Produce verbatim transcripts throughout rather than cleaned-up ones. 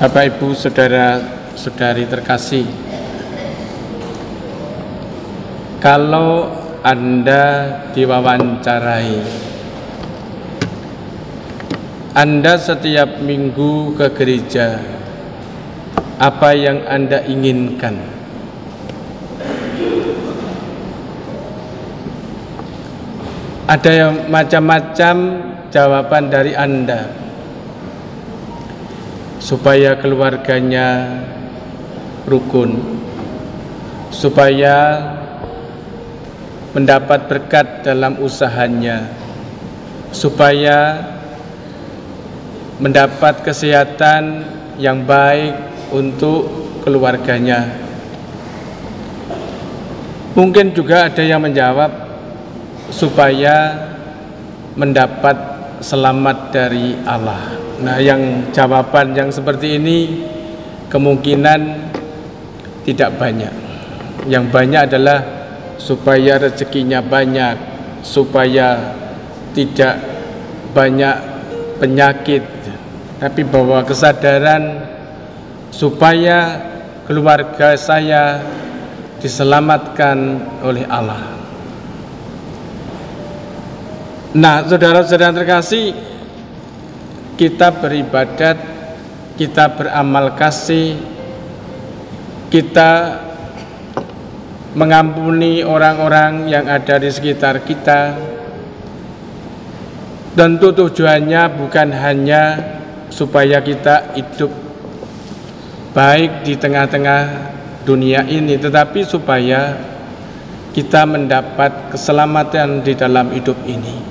Bapak Ibu saudara-saudari terkasih, kalau Anda diwawancarai, Anda setiap minggu ke gereja, apa yang Anda inginkan? Ada yang macam-macam jawaban dari Anda, supaya keluarganya rukun, supaya mendapat berkat dalam usahanya, supaya mendapat kesehatan yang baik untuk keluarganya. Mungkin juga ada yang menjawab supaya mendapat selamat dari Allah. Nah, yang jawaban yang seperti ini kemungkinan tidak banyak. Yang banyak adalah supaya rezekinya banyak, supaya tidak banyak penyakit, tapi bahwa kesadaran supaya keluarga saya diselamatkan oleh Allah. Nah, saudara-saudara terkasih, kita beribadat, kita beramal kasih, kita mengampuni orang-orang yang ada di sekitar kita. Tentu tujuannya bukan hanya supaya kita hidup baik di tengah-tengah dunia ini, tetapi supaya kita mendapat keselamatan di dalam hidup ini.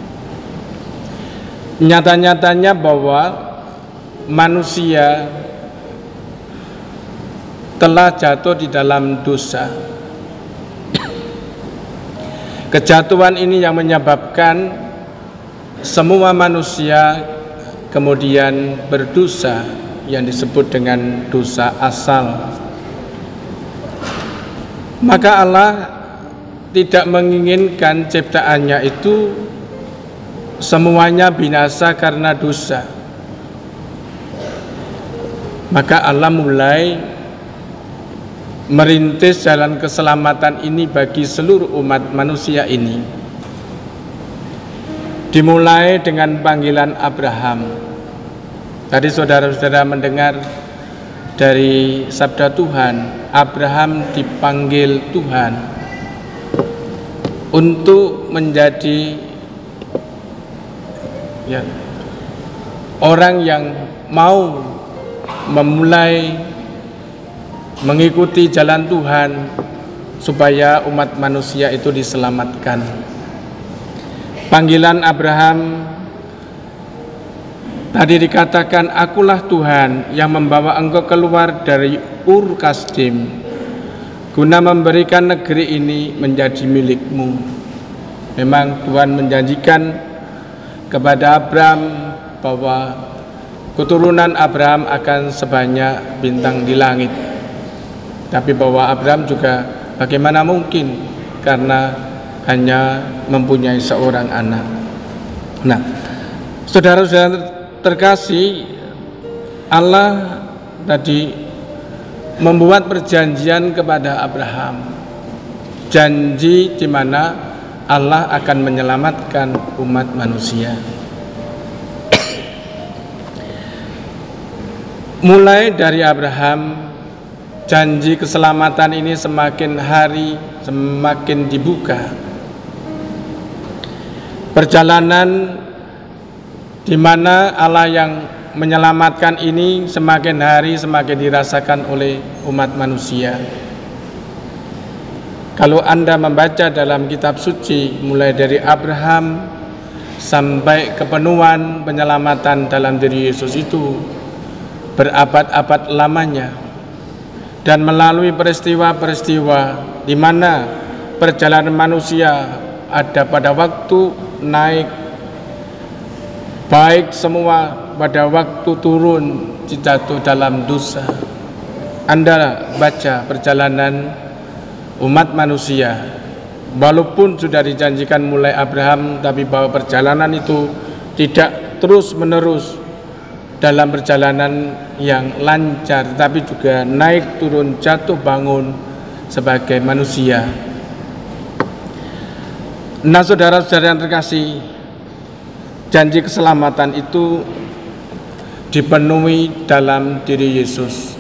Nyata-nyatanya bahwa manusia telah jatuh di dalam dosa. Kejatuhan ini yang menyebabkan semua manusia kemudian berdosa, yang disebut dengan dosa asal. Maka Allah tidak menginginkan ciptaannya itu semuanya binasa karena dosa. Maka Allah mulai merintis jalan keselamatan ini bagi seluruh umat manusia ini. Dimulai dengan panggilan Abraham. Tadi saudara-saudara mendengar dari sabda Tuhan, Abraham dipanggil Tuhan untuk menjadi ya, orang yang mau memulai mengikuti jalan Tuhan supaya umat manusia itu diselamatkan. Panggilan Abraham tadi dikatakan, akulah Tuhan yang membawa engkau keluar dari Ur Kasdim guna memberikan negeri ini menjadi milikmu. Memang Tuhan menjanjikan kepada Abraham bahwa keturunan Abraham akan sebanyak bintang di langit. Tapi bahwa Abraham juga bagaimana mungkin, karena hanya mempunyai seorang anak. Nah, saudara-saudara terkasih, Allah tadi membuat perjanjian kepada Abraham, janji di mana Allah akan menyelamatkan umat manusia. Mulai dari Abraham, janji keselamatan ini semakin hari semakin dibuka. Perjalanan di mana Allah yang menyelamatkan ini semakin hari semakin dirasakan oleh umat manusia. Kalau Anda membaca dalam kitab suci mulai dari Abraham sampai kepenuhan penyelamatan dalam diri Yesus itu berabad-abad lamanya, dan melalui peristiwa-peristiwa di mana perjalanan manusia ada pada waktu naik baik, semua pada waktu turun jatuh dalam dosa. Anda baca perjalanan umat manusia, walaupun sudah dijanjikan mulai Abraham, tapi bahwa perjalanan itu tidak terus menerus dalam perjalanan yang lancar, tapi juga naik turun jatuh bangun sebagai manusia. Nah, saudara-saudara yang terkasih, janji keselamatan itu dipenuhi dalam diri Yesus,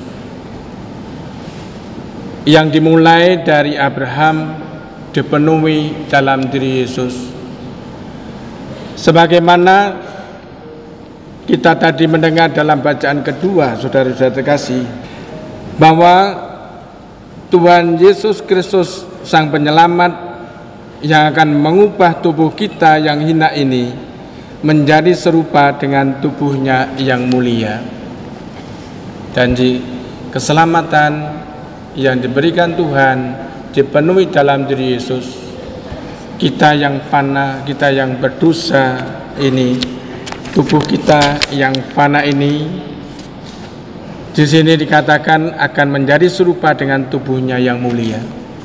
yang dimulai dari Abraham dipenuhi dalam diri Yesus. Sebagaimana kita tadi mendengar dalam bacaan kedua, saudara-saudara terkasih, bahwa Tuhan Yesus Kristus Sang Penyelamat yang akan mengubah tubuh kita yang hina ini menjadi serupa dengan tubuhnya yang mulia. Janji keselamatan yang diberikan Tuhan dipenuhi dalam diri Yesus. Kita yang fana, kita yang berdosa ini, tubuh kita yang fana ini, di sini dikatakan akan menjadi serupa dengan tubuhnya yang mulia.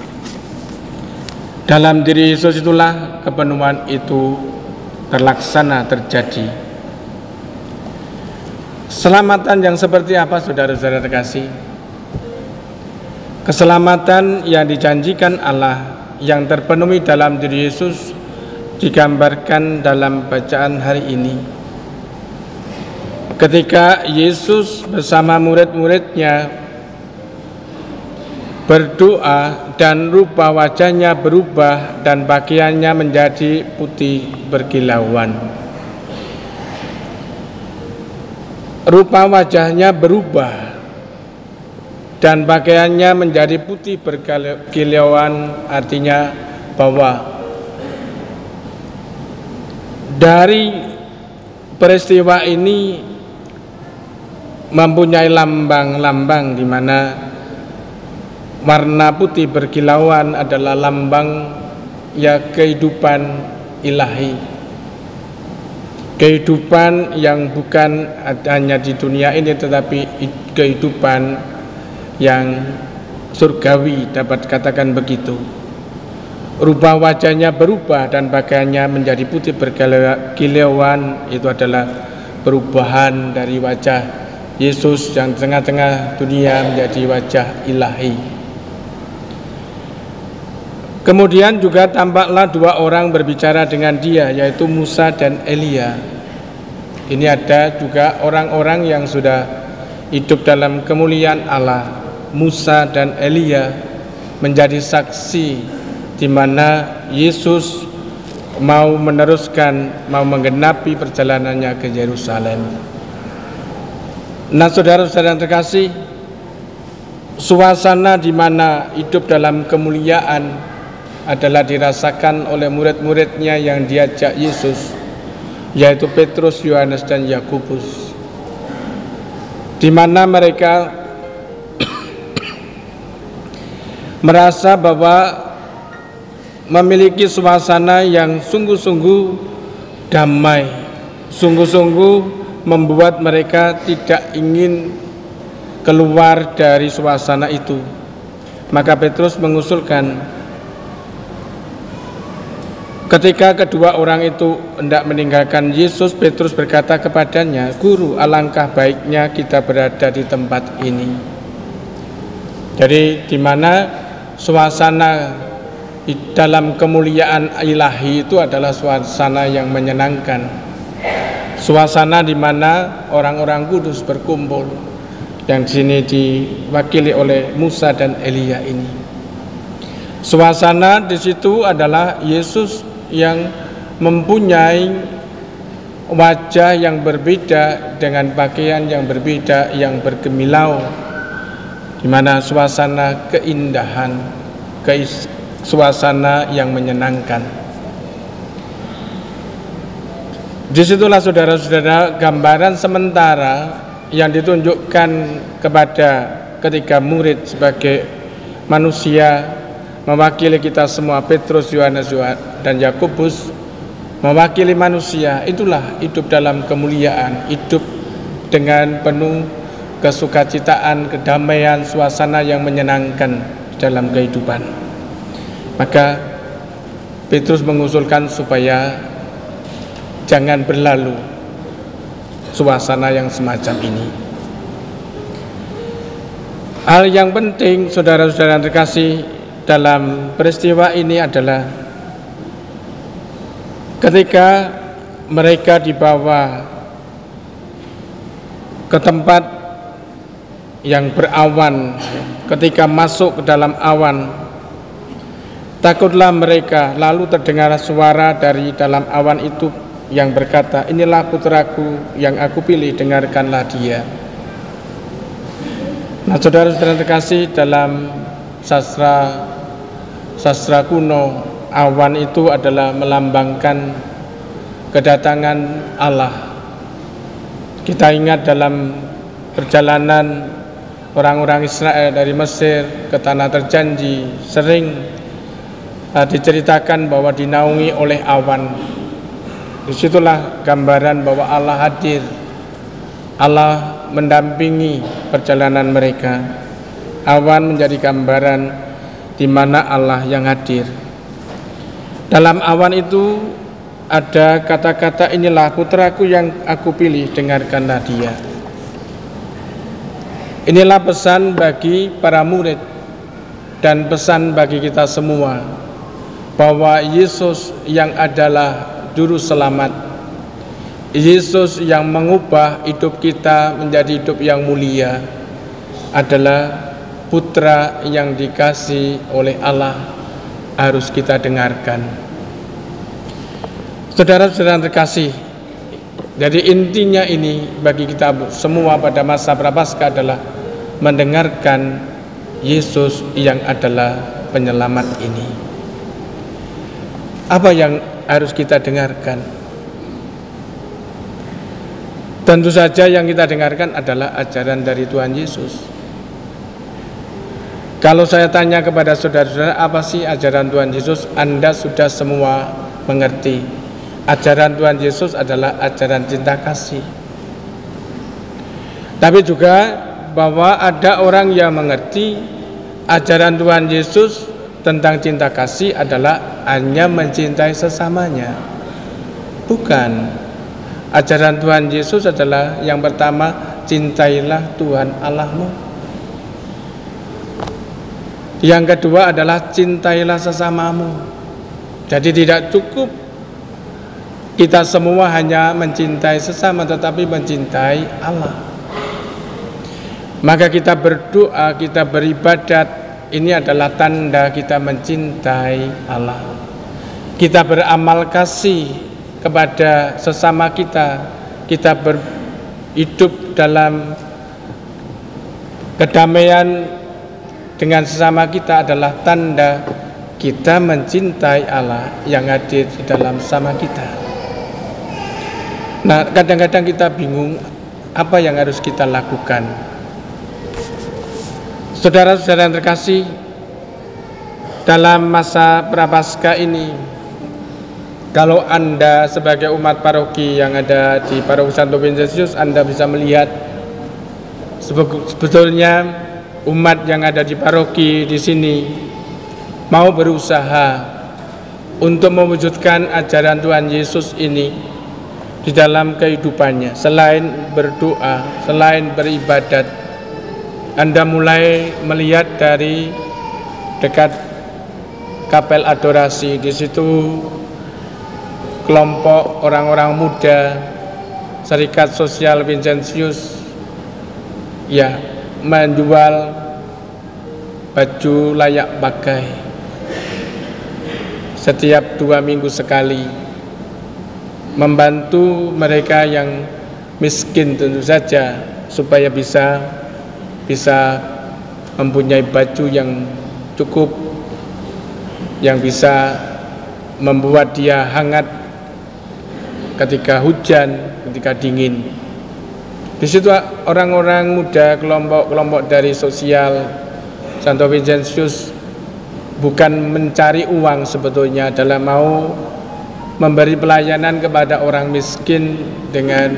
Dalam diri Yesus itulah kepenuhan itu terlaksana, terjadi. Keselamatan yang seperti apa, saudara-saudara terkasih? Keselamatan yang dijanjikan Allah yang terpenuhi dalam diri Yesus digambarkan dalam bacaan hari ini. Ketika Yesus bersama murid-muridnya berdoa dan rupa wajahnya berubah dan pakaiannya menjadi putih berkilauan. Rupa wajahnya berubah dan pakaiannya menjadi putih berkilauan, artinya bahwa dari peristiwa ini mempunyai lambang-lambang di mana warna putih berkilauan adalah lambang ya kehidupan ilahi, kehidupan yang bukan hanya di dunia ini tetapi kehidupan yang surgawi, dapat katakan begitu. Rupa wajahnya berubah dan pakaiannya menjadi putih berkilauan, itu adalah perubahan dari wajah Yesus yang tengah-tengah dunia menjadi wajah ilahi. Kemudian juga tampaklah dua orang berbicara dengan dia, yaitu Musa dan Elia. Ini ada juga orang-orang yang sudah hidup dalam kemuliaan Allah. Musa dan Elia menjadi saksi di mana Yesus mau meneruskan, mau menggenapi perjalanannya ke Yerusalem. Nah, saudara-saudara yang terkasih, suasana di mana hidup dalam kemuliaan adalah dirasakan oleh murid-muridnya yang diajak Yesus, yaitu Petrus, Yohanes, dan Yakobus, di mana mereka merasa bahwa memiliki suasana yang sungguh-sungguh damai, sungguh-sungguh membuat mereka tidak ingin keluar dari suasana itu. Maka Petrus mengusulkan, ketika kedua orang itu hendak meninggalkan Yesus, Petrus berkata kepadanya, "Guru, alangkah baiknya kita berada di tempat ini." Jadi di mana suasana di dalam kemuliaan ilahi itu adalah suasana yang menyenangkan, suasana di mana orang-orang kudus berkumpul, yang di sini diwakili oleh Musa dan Elia ini. Suasana di situ adalah Yesus yang mempunyai wajah yang berbeda dengan pakaian yang berbeda yang bergemilau, di mana suasana keindahan, keis, suasana yang menyenangkan. Disitulah saudara-saudara gambaran sementara yang ditunjukkan kepada ketiga murid sebagai manusia, mewakili kita semua, Petrus, Yohanes, dan Yakobus, mewakili manusia. Itulah hidup dalam kemuliaan, hidup dengan penuh kesukacitaan, kedamaian, suasana yang menyenangkan dalam kehidupan. Maka Petrus mengusulkan supaya jangan berlalu, suasana yang semacam ini. Hal yang penting saudara-saudara terkasih dalam peristiwa ini adalah ketika mereka dibawa ke tempat yang berawan, ketika masuk ke dalam awan, takutlah mereka, lalu terdengar suara dari dalam awan itu yang berkata, inilah putraku yang aku pilih, dengarkanlah dia. Nah, saudara-saudara terkasih, dalam sastra sastra kuno, awan itu adalah melambangkan kedatangan Allah. Kita ingat dalam perjalanan orang-orang Israel dari Mesir ke tanah terjanji, sering uh, diceritakan bahwa dinaungi oleh awan. Disitulah gambaran bahwa Allah hadir, Allah mendampingi perjalanan mereka. Awan menjadi gambaran di mana Allah yang hadir. Dalam awan itu ada kata-kata, inilah putraku yang aku pilih, dengarkanlah dia. Inilah pesan bagi para murid dan pesan bagi kita semua, bahwa Yesus yang adalah juru selamat, Yesus yang mengubah hidup kita menjadi hidup yang mulia, adalah putra yang dikasih oleh Allah, harus kita dengarkan. Saudara-saudara terkasih, jadi intinya ini bagi kita semua pada masa Prapaskah adalah mendengarkan Yesus yang adalah penyelamat ini. Apa yang harus kita dengarkan? Tentu saja yang kita dengarkan adalah ajaran dari Tuhan Yesus. Kalau saya tanya kepada saudara-saudara, apa sih ajaran Tuhan Yesus? Anda sudah semua mengerti. Ajaran Tuhan Yesus adalah ajaran cinta kasih. Tapi juga bahwa ada orang yang mengerti ajaran Tuhan Yesus tentang cinta kasih adalah hanya mencintai sesamanya. Bukan. Ajaran Tuhan Yesus adalah yang pertama, cintailah Tuhan Allahmu. Yang kedua adalah cintailah sesamamu. Jadi tidak cukup kita semua hanya mencintai sesama, tetapi mencintai Allah. Maka kita berdoa, kita beribadat, ini adalah tanda kita mencintai Allah. Kita beramal kasih kepada sesama kita, kita berhidup dalam kedamaian dengan sesama kita adalah tanda kita mencintai Allah yang hadir di dalam sama kita. Nah, kadang-kadang kita bingung apa yang harus kita lakukan. Saudara-saudara terkasih, dalam masa Prapaskah ini, kalau Anda sebagai umat paroki yang ada di Paroki Santo Vincentius, Anda bisa melihat sebetulnya umat yang ada di paroki di sini mau berusaha untuk mewujudkan ajaran Tuhan Yesus ini di dalam kehidupannya. Selain berdoa, selain beribadat, Anda mulai melihat dari dekat kapel adorasi. Di situ kelompok orang-orang muda Serikat Sosial Vincentius ya menjual baju layak pakai setiap dua minggu sekali, membantu mereka yang miskin tentu saja supaya bisa bisa mempunyai baju yang cukup, yang bisa membuat dia hangat ketika hujan, ketika dingin. Di situ orang-orang muda, kelompok-kelompok dari sosial Santo Vincentius bukan mencari uang sebetulnya, adalah mau memberi pelayanan kepada orang miskin dengan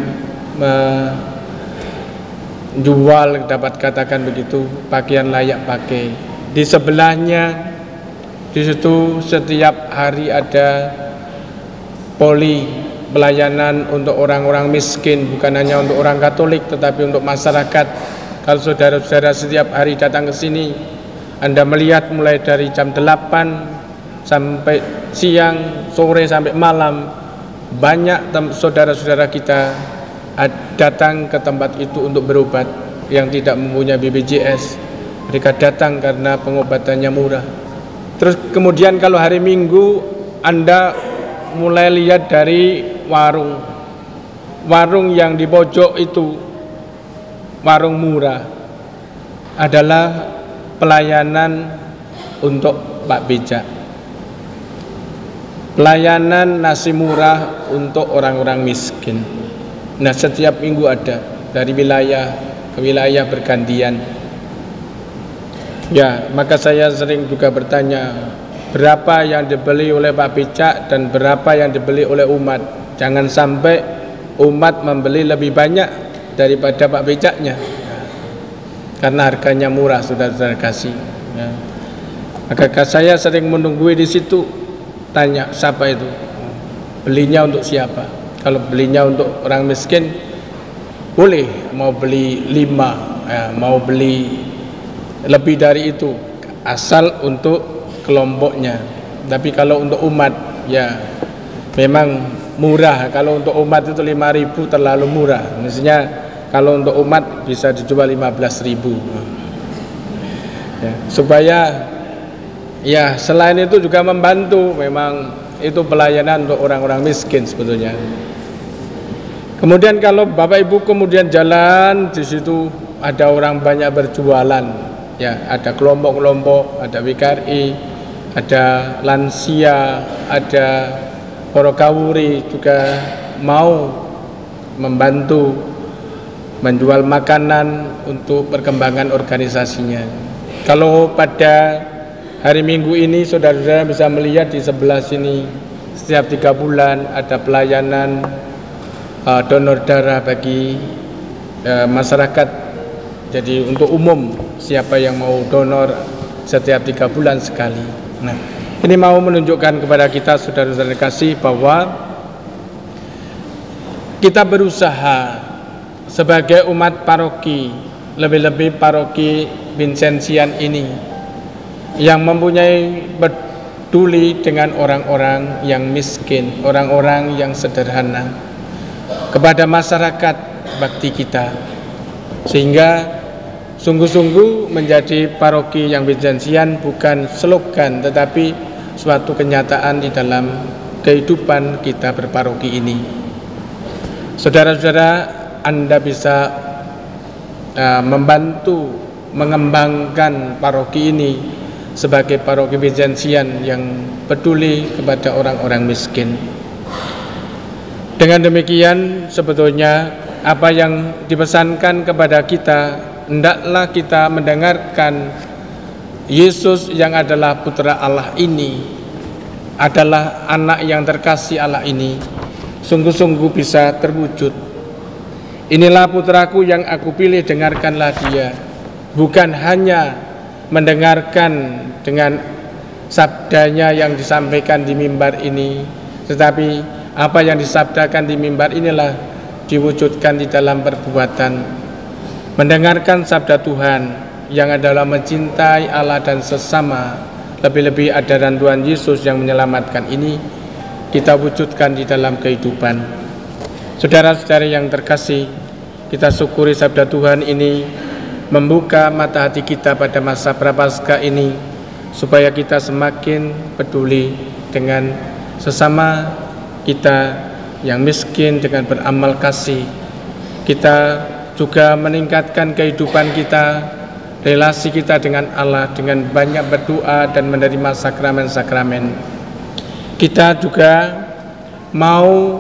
menjual, dapat katakan begitu, pakaian layak pakai. Di sebelahnya, di situ setiap hari ada poli pelayanan untuk orang-orang miskin, bukan hanya untuk orang Katolik tetapi untuk masyarakat. Kalau saudara-saudara setiap hari datang ke sini, Anda melihat mulai dari jam delapan sampai siang, sore sampai malam, banyak saudara-saudara kita datang ke tempat itu untuk berobat yang tidak mempunyai B P J S. Mereka datang karena pengobatannya murah. Terus kemudian kalau hari Minggu Anda mulai lihat dari warung warung yang di pojok itu, warung murah, adalah pelayanan untuk Pak Becak, pelayanan nasi murah untuk orang-orang miskin. Nah, setiap minggu ada, dari wilayah ke wilayah bergantian. Ya, maka saya sering juga bertanya, berapa yang dibeli oleh Pak Becak dan berapa yang dibeli oleh umat. Jangan sampai umat membeli lebih banyak daripada Pak Becaknya, karena harganya murah, saudara-saudara kasih. Ya. Maka saya sering menunggu di situ, tanya siapa itu, belinya untuk siapa. Kalau belinya untuk orang miskin, boleh, mau beli lima, ya, mau beli lebih dari itu, asal untuk kelompoknya. Tapi kalau untuk umat, ya memang murah. Kalau untuk umat itu lima ribu terlalu murah. Mestinya kalau untuk umat bisa dijual lima belas ribu, ya, supaya ya selain itu juga membantu. Memang itu pelayanan untuk orang-orang miskin sebetulnya. Kemudian kalau Bapak Ibu kemudian jalan, di situ ada orang banyak berjualan, ya, ada kelompok-kelompok, ada W K R I, ada lansia, ada porokawuri juga mau membantu menjual makanan untuk perkembangan organisasinya. Kalau pada hari Minggu ini saudara-saudara bisa melihat di sebelah sini, setiap tiga bulan ada pelayanan uh, donor darah bagi uh, masyarakat. Jadi untuk umum, siapa yang mau donor setiap tiga bulan sekali. Nah, ini mau menunjukkan kepada kita saudara-saudara kasih bahwa kita berusaha sebagai umat paroki, lebih-lebih paroki Vincenzian ini, yang mempunyai peduli dengan orang-orang yang miskin, orang-orang yang sederhana, kepada masyarakat bakti kita, sehingga sungguh-sungguh menjadi paroki yang Vincenzian bukan slogan, tetapi suatu kenyataan di dalam kehidupan kita berparoki ini. Saudara-saudara, Anda bisa uh, membantu mengembangkan paroki ini sebagai paroki Vincenzian yang peduli kepada orang-orang miskin. Dengan demikian sebetulnya apa yang dipesankan kepada kita, hendaklah kita mendengarkan Yesus yang adalah putra Allah ini, adalah anak yang terkasih Allah ini, sungguh-sungguh bisa terwujud. Inilah putraku yang aku pilih, dengarkanlah dia. Bukan hanya mendengarkan dengan sabdanya yang disampaikan di mimbar ini, tetapi apa yang disabdakan di mimbar inilah diwujudkan di dalam perbuatan. Mendengarkan sabda Tuhan yang adalah mencintai Allah dan sesama, lebih-lebih ajaran Tuhan Yesus yang menyelamatkan ini, kita wujudkan di dalam kehidupan. Saudara-saudara yang terkasih, kita syukuri sabda Tuhan ini membuka mata hati kita pada masa Prapaskah ini, supaya kita semakin peduli dengan sesama kita yang miskin dengan beramal kasih. Kita juga meningkatkan kehidupan kita, relasi kita dengan Allah dengan banyak berdoa dan menerima sakramen-sakramen. Kita juga mau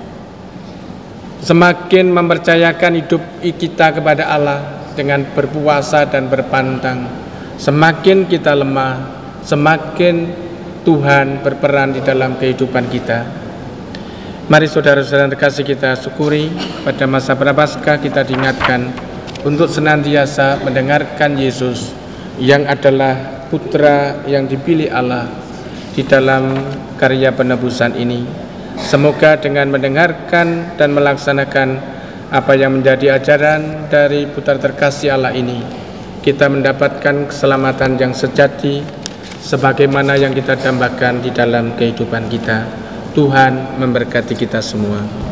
semakin mempercayakan hidup kita kepada Allah dengan berpuasa dan berpantang. Semakin kita lemah, semakin Tuhan berperan di dalam kehidupan kita. Mari saudara-saudara terkasih, kita syukuri pada masa Prapaskah kita diingatkan untuk senantiasa mendengarkan Yesus yang adalah putra yang dipilih Allah di dalam karya penebusan ini. Semoga dengan mendengarkan dan melaksanakan apa yang menjadi ajaran dari putra terkasih Allah ini, kita mendapatkan keselamatan yang sejati sebagaimana yang kita dambakan di dalam kehidupan kita. Tuhan memberkati kita semua.